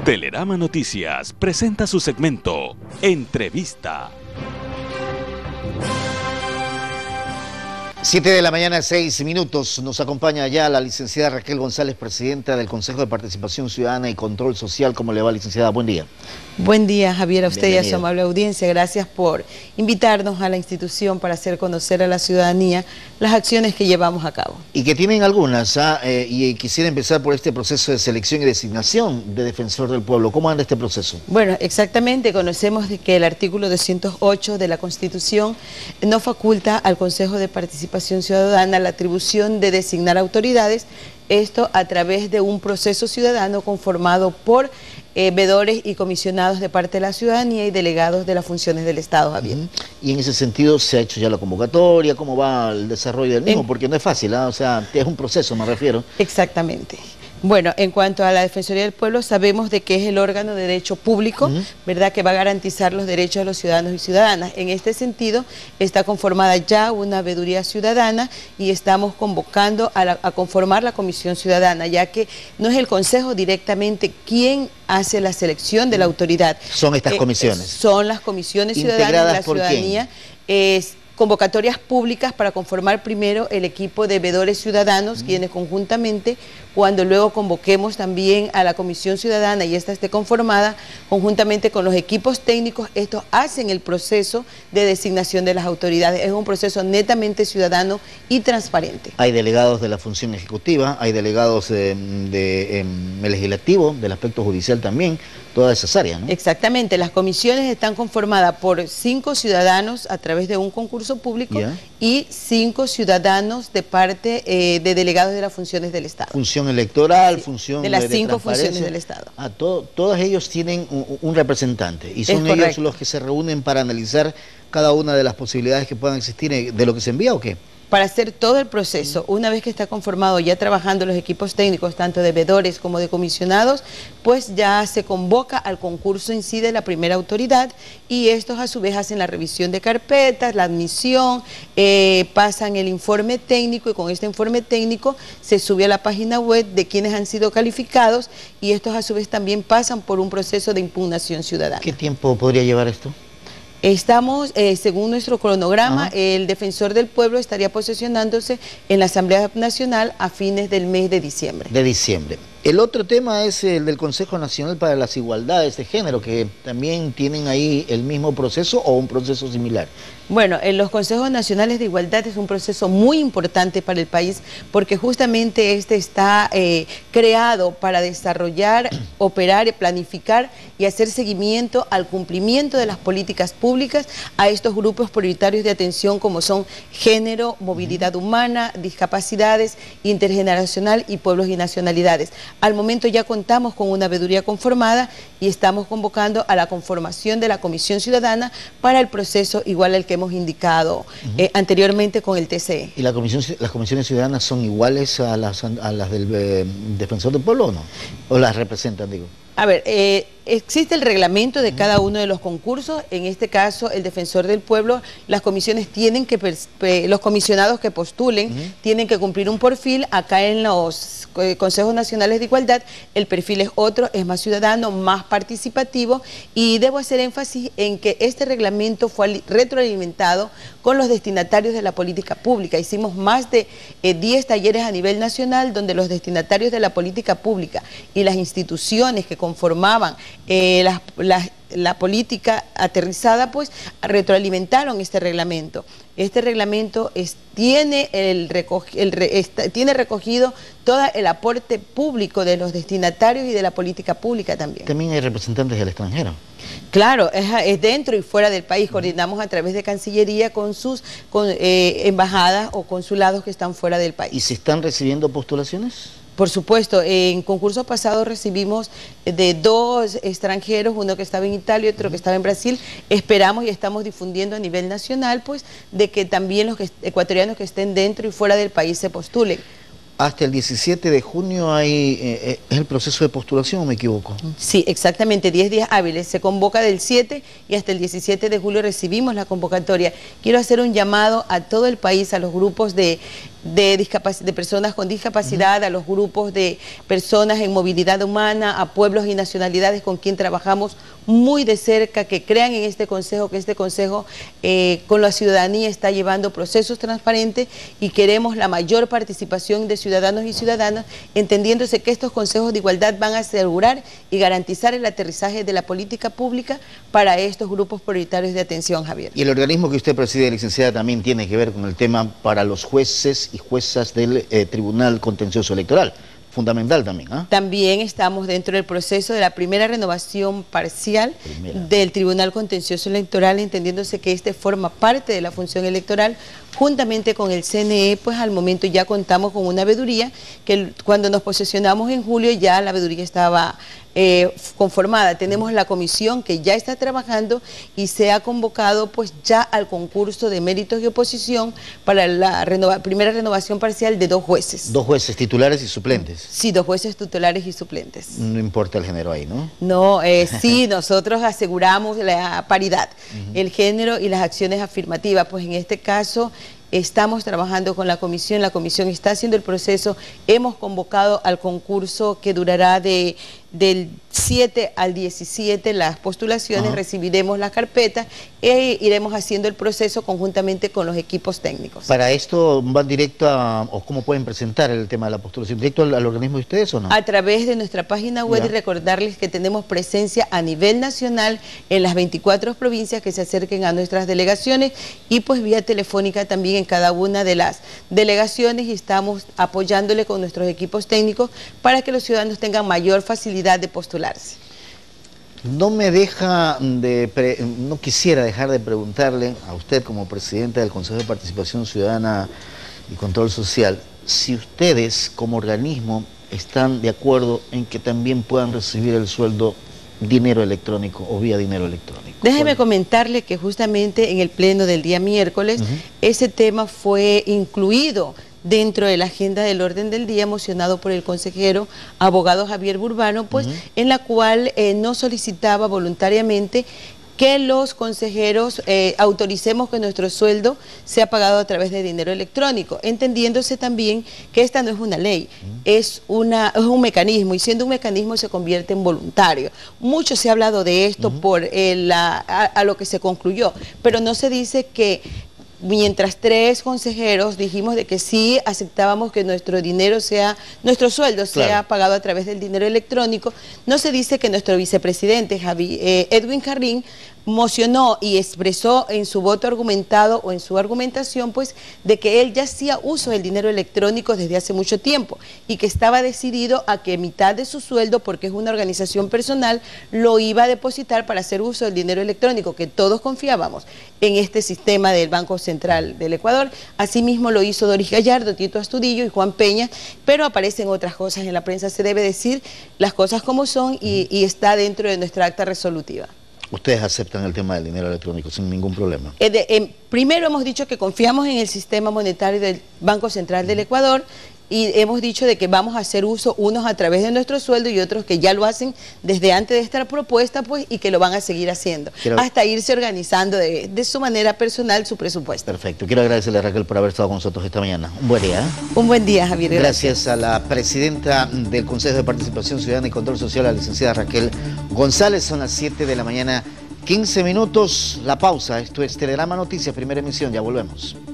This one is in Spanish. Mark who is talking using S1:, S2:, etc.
S1: Telerama Noticias presenta su segmento Entrevista.
S2: 7 de la mañana, 6 minutos. Nos acompaña ya la licenciada Raquel González, presidenta del Consejo de Participación Ciudadana y Control Social. ¿Cómo le va, licenciada? Buen día.
S3: Buen día, Javier, a usted
S2: Bienvenida.
S3: y a su amable audiencia. Gracias por invitarnos a la institución para hacer conocer a la ciudadanía las acciones que llevamos a cabo.
S2: Y que tienen algunas, y quisiera empezar por este proceso de selección y designación de defensor del pueblo. ¿Cómo anda este proceso?
S3: Bueno, exactamente, conocemos de que el artículo 208 de la Constitución no faculta al Consejo de Participación Ciudadana la atribución de designar autoridades, esto a través de un proceso ciudadano conformado por veedores y comisionados de parte de la ciudadanía y delegados de las funciones del Estado, Javier.
S2: Y en ese sentido, ¿se ha hecho ya la convocatoria? ¿Cómo va el desarrollo del mismo? Porque no es fácil, o sea, es un proceso, me refiero.
S3: Exactamente. Bueno, en cuanto a la Defensoría del Pueblo, sabemos de que es el órgano de derecho público, ¿verdad?, que va a garantizar los derechos de los ciudadanos y ciudadanas. En este sentido, está conformada ya una veeduría ciudadana y estamos convocando a conformar la Comisión Ciudadana, ya que no es el Consejo directamente quien hace la selección de la autoridad.
S2: Son estas comisiones.
S3: Son las comisiones ciudadanas de la ciudadanía. Convocatorias públicas para conformar primero el equipo de veedores ciudadanos, quienes conjuntamente, cuando luego convoquemos también a la Comisión Ciudadana y esta esté conformada, conjuntamente con los equipos técnicos, estos hacen el proceso de designación de las autoridades. Es un proceso netamente ciudadano y transparente.
S2: Hay delegados de la función ejecutiva, hay delegados del legislativo, del aspecto judicial también, todas esas áreas, ¿no?
S3: Exactamente, las comisiones están conformadas por 5 ciudadanos a través de un concurso público y 5 ciudadanos de parte de delegados de las funciones del Estado.
S2: Función electoral, función
S3: de las 5 funciones del Estado.
S2: Todos ellos tienen un representante y son ellos los que se reúnen para analizar cada una de las posibilidades que puedan existir de lo que se envía, ¿o qué?
S3: Para hacer todo el proceso, una vez que está conformado, ya trabajando los equipos técnicos, tanto de veedores como de comisionados, pues ya se convoca al concurso en sí de la primera autoridad y estos a su vez hacen la revisión de carpetas, la admisión, pasan el informe técnico y con este informe técnico se sube a la página web de quienes han sido calificados y estos a su vez también pasan por un proceso de impugnación ciudadana.
S2: ¿Qué tiempo podría llevar esto?
S3: Estamos, según nuestro cronograma, el defensor del pueblo estaría posesionándose en la Asamblea Nacional a fines del mes de diciembre. El otro tema es el del Consejo Nacional para las Igualdades de Género, que también tienen ahí el mismo proceso o un proceso similar. Bueno, en los Consejos Nacionales de Igualdad es un proceso muy importante para el país porque justamente este está creado para desarrollar, operar, planificar y hacer seguimiento al cumplimiento de las políticas públicas a estos grupos prioritarios de atención como son género, movilidad humana, discapacidades, intergeneracional y pueblos y nacionalidades. Al momento ya contamos con una veeduría conformada y estamos convocando a la conformación de la Comisión Ciudadana para el proceso igual al que hemos indicado anteriormente con el TCE.
S2: ¿Y las comisiones ciudadanas son iguales a las del Defensor del Pueblo o no? ¿O las representan, digo?
S3: A ver, existe el reglamento de cada uno de los concursos. En este caso, el Defensor del Pueblo, las comisiones tienen que, los comisionados que postulen, tienen que cumplir un perfil. Acá en los Consejos Nacionales de Igualdad, el perfil es otro, es más ciudadano, más participativo, y debo hacer énfasis en que este reglamento fue retroalimentado con los destinatarios de la política pública. Hicimos más de 10 talleres a nivel nacional donde los destinatarios de la política pública y las instituciones que conformaban la política aterrizada, pues retroalimentaron este reglamento. Este reglamento tiene recogido todo el aporte público de los destinatarios y de la política pública también.
S2: También hay representantes del extranjero.
S3: Claro, es dentro y fuera del país. Coordinamos a través de Cancillería con sus embajadas o consulados que están fuera del país.
S2: ¿Y se están recibiendo postulaciones?
S3: Por supuesto, en concursos pasados recibimos de 2 extranjeros, uno que estaba en Italia y otro que estaba en Brasil. Esperamos y estamos difundiendo a nivel nacional, pues, de que también los ecuatorianos que estén dentro y fuera del país se postulen.
S2: Hasta el 17 de junio es el proceso de postulación, ¿o me equivoco?
S3: Sí, exactamente, 10 días hábiles. Se convoca del 7 y hasta el 17 de julio recibimos la convocatoria. Quiero hacer un llamado a todo el país, a los grupos de de personas con discapacidad, a los grupos de personas en movilidad humana, a pueblos y nacionalidades con quien trabajamos muy de cerca, que crean en este consejo, que este consejo con la ciudadanía está llevando procesos transparentes y queremos la mayor participación de ciudadanos y ciudadanas, entendiéndose que estos consejos de igualdad van a asegurar y garantizar el aterrizaje de la política pública para estos grupos prioritarios de atención, Javier.
S2: Y el organismo que usted preside, licenciada, también tiene que ver con el tema para los jueces y juezas del Tribunal Contencioso Electoral. Fundamental también, ¿ah?
S3: También estamos dentro del proceso de la primera renovación parcial del Tribunal Contencioso Electoral, entendiéndose que este forma parte de la función electoral, juntamente con el CNE, pues al momento ya contamos con una veeduría, que cuando nos posesionamos en julio ya la veeduría estaba conformada. Tenemos la comisión que ya está trabajando y se ha convocado pues ya al concurso de méritos y oposición para la primera renovación parcial de 2 jueces.
S2: 2 jueces titulares y suplentes.
S3: Sí, 2 jueces titulares y suplentes.
S2: No importa el género ahí, ¿no?
S3: No, sí, nosotros aseguramos la paridad, el género y las acciones afirmativas, pues en este caso estamos trabajando con la comisión está haciendo el proceso, hemos convocado al concurso que durará del 7 al 17 las postulaciones, recibiremos las carpetas e iremos haciendo el proceso conjuntamente con los equipos técnicos.
S2: ¿Para esto van directo o cómo pueden presentar el tema de la postulación? ¿Directo al organismo de ustedes o no?
S3: A través de nuestra página web y recordarles que tenemos presencia a nivel nacional en las 24 provincias que se acerquen a nuestras delegaciones y pues vía telefónica también en cada una de las delegaciones y estamos apoyándole con nuestros equipos técnicos para que los ciudadanos tengan mayor facilidad de postularse.
S2: No quisiera dejar de preguntarle a usted como presidenta del Consejo de Participación Ciudadana y Control Social, si ustedes como organismo están de acuerdo en que también puedan recibir el sueldo dinero electrónico o vía dinero electrónico.
S3: Déjeme comentarle que justamente en el pleno del día miércoles ese tema fue incluido dentro de la agenda del orden del día, emocionado por el consejero abogado Javier Burbano, pues en la cual no solicitaba voluntariamente que los consejeros autoricemos que nuestro sueldo sea pagado a través de dinero electrónico, entendiéndose también que esta no es una ley, es un mecanismo, y siendo un mecanismo se convierte en voluntario. Mucho se ha hablado de esto por a lo que se concluyó, pero no se dice que mientras 3 consejeros dijimos de que sí aceptábamos que nuestro sueldo sea pagado a través del dinero electrónico, no se dice que nuestro vicepresidente Edwin Carrín mocionó y expresó en su voto argumentado o en su argumentación pues de que él ya hacía uso del dinero electrónico desde hace mucho tiempo y que estaba decidido a que mitad de su sueldo, porque es una organización personal, lo iba a depositar para hacer uso del dinero electrónico, que todos confiábamos en este sistema del Banco Central del Ecuador. Asimismo lo hizo Doris Gallardo, Tito Astudillo y Juan Peña, pero aparecen otras cosas en la prensa. Se debe decir las cosas como son y está dentro de nuestra acta resolutiva.
S2: ¿Ustedes aceptan el tema del dinero electrónico sin ningún problema?
S3: Primero hemos dicho que confiamos en el sistema monetario del Banco Central del Ecuador y hemos dicho de que vamos a hacer uso unos a través de nuestro sueldo y otros que ya lo hacen desde antes de esta propuesta pues y que lo van a seguir haciendo hasta irse organizando de su manera personal su presupuesto.
S2: Perfecto. Quiero agradecerle a Raquel por haber estado con nosotros esta mañana. Un buen día.
S3: Un buen día, Javier.
S2: Gracias a la presidenta del Consejo de Participación Ciudadana y Control Social, la licenciada Raquel González. Son las 7 de la mañana, 15 minutos. La pausa. Esto es Telegrama Noticias, primera emisión. Ya volvemos.